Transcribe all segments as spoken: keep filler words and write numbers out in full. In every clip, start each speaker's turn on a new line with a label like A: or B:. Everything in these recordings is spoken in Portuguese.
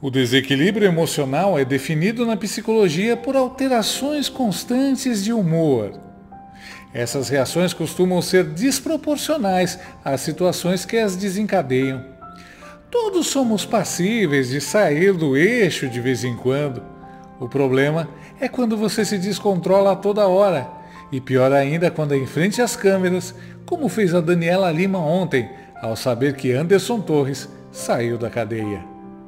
A: O desequilíbrio emocional é definido na psicologia por alterações constantes de humor. Essas reações costumam ser desproporcionais às situações que as desencadeiam. Todos somos passíveis de sair do eixo de vez em quando. O problema é quando você se descontrola a toda hora. E pior ainda quando é em frente às câmeras, como fez a Daniela Lima ontem, ao saber que Anderson Torres saiu da cadeia.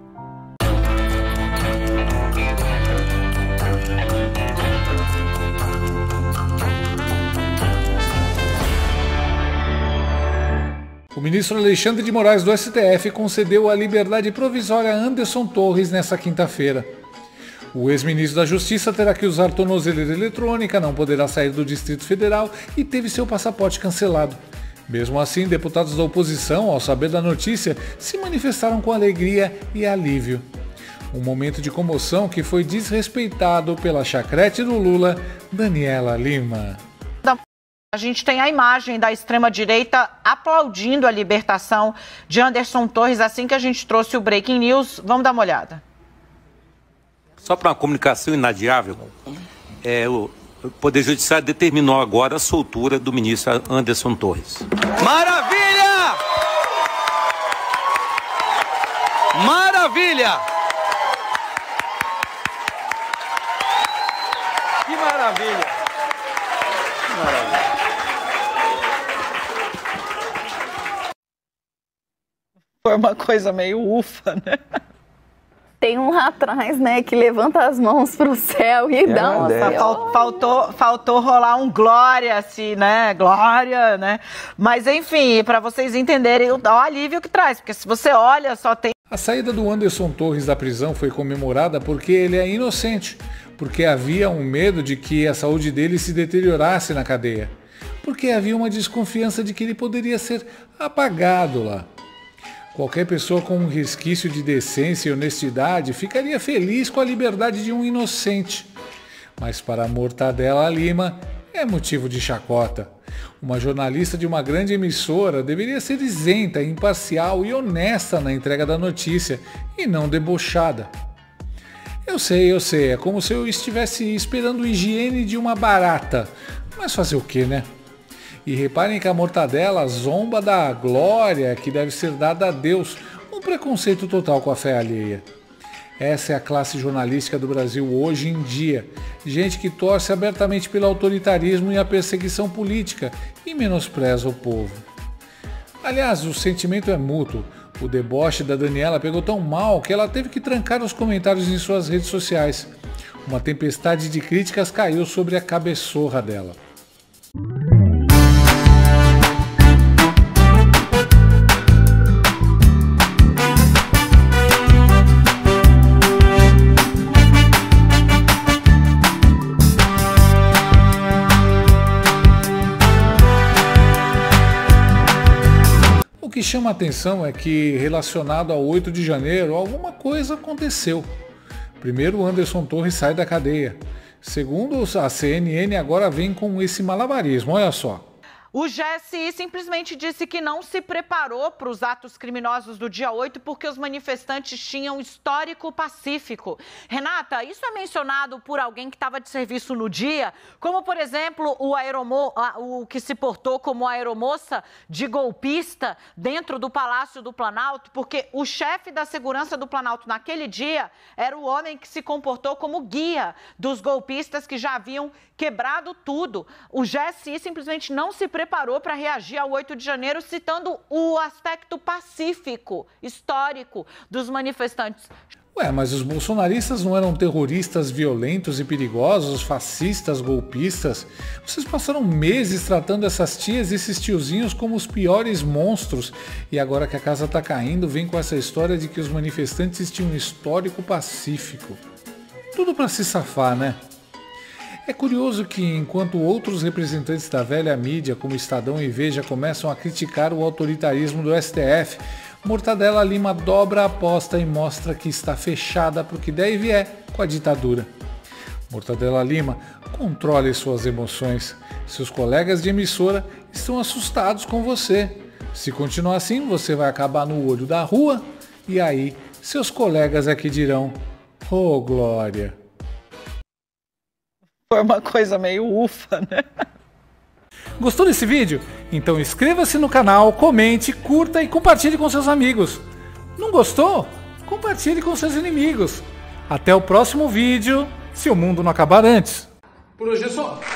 A: O ministro Alexandre de Moraes do S T F concedeu a liberdade provisória a Anderson Torres nesta quinta-feira. O ex-ministro da Justiça terá que usar tornozeleira eletrônica, não poderá sair do Distrito Federal e teve seu passaporte cancelado. Mesmo assim, deputados da oposição, ao saber da notícia, se manifestaram com alegria e alívio. Um momento de comoção que foi desrespeitado pela chacrete do Lula, Daniela Lima.
B: A gente tem a imagem da extrema-direita aplaudindo a libertação de Anderson Torres assim que a gente trouxe o Breaking News. Vamos dar uma olhada.
C: Só para uma comunicação inadiável, é, o Poder Judiciário determinou agora a soltura do ministro Anderson Torres.
D: Maravilha! Maravilha! Que maravilha! Que maravilha!
B: Foi uma coisa meio ufa, né?
E: Tem um lá atrás, né, que levanta as mãos pro céu e é, dá uma...
B: É. Fal, faltou, faltou rolar um glória, assim, né? Glória, né? Mas, enfim, para vocês entenderem o, o alívio que traz, porque se você olha, só tem...
A: A saída do Anderson Torres da prisão foi comemorada porque ele é inocente, porque havia um medo de que a saúde dele se deteriorasse na cadeia, porque havia uma desconfiança de que ele poderia ser apagado lá. Qualquer pessoa com um resquício de decência e honestidade ficaria feliz com a liberdade de um inocente. Mas para a Mortadela Lima é motivo de chacota. Uma jornalista de uma grande emissora deveria ser isenta, imparcial e honesta na entrega da notícia e não debochada. Eu sei, eu sei, é como se eu estivesse esperando higiene de uma barata. Mas fazer o quê, né? E reparem que a Mortadela zomba da glória que deve ser dada a Deus, um preconceito total com a fé alheia. Essa é a classe jornalística do Brasil hoje em dia, gente que torce abertamente pelo autoritarismo e a perseguição política e menospreza o povo. Aliás, o sentimento é mútuo. O deboche da Daniela pegou tão mal que ela teve que trancar os comentários em suas redes sociais. Uma tempestade de críticas caiu sobre a cabeçorra dela. O que chama a atenção é que, relacionado ao oito de janeiro, alguma coisa aconteceu. Primeiro, Anderson Torres sai da cadeia. Segundo, a C N N agora vem com esse malabarismo, olha só.
B: O G S I simplesmente disse que não se preparou para os atos criminosos do dia oito porque os manifestantes tinham histórico pacífico. Renata, isso é mencionado por alguém que estava de serviço no dia, como, por exemplo, o, aeromo, o que se portou como aeromoça de golpista dentro do Palácio do Planalto, porque o chefe da segurança do Planalto naquele dia era o homem que se comportou como guia dos golpistas que já haviam quebrado tudo. O G S I simplesmente não se preparou preparou para reagir ao oito de janeiro, citando o aspecto pacífico, histórico dos manifestantes.
A: Ué, mas os bolsonaristas não eram terroristas violentos e perigosos, fascistas, golpistas? Vocês passaram meses tratando essas tias e esses tiozinhos como os piores monstros e agora que a casa tá caindo, vem com essa história de que os manifestantes tinham um histórico pacífico. Tudo para se safar, né? É curioso que, enquanto outros representantes da velha mídia, como Estadão e Veja, começam a criticar o autoritarismo do S T F, Mortadela Lima dobra a aposta e mostra que está fechada para o que der e vier com a ditadura. Mortadela Lima, controle suas emoções. Seus colegas de emissora estão assustados com você. Se continuar assim, você vai acabar no olho da rua e aí seus colegas é que dirão, ô glória.
F: Foi uma coisa meio ufa, né?
A: Gostou desse vídeo? Então inscreva-se no canal, comente, curta e compartilhe com seus amigos. Não gostou? Compartilhe com seus inimigos. Até o próximo vídeo, se o mundo não acabar antes. Por hoje é só.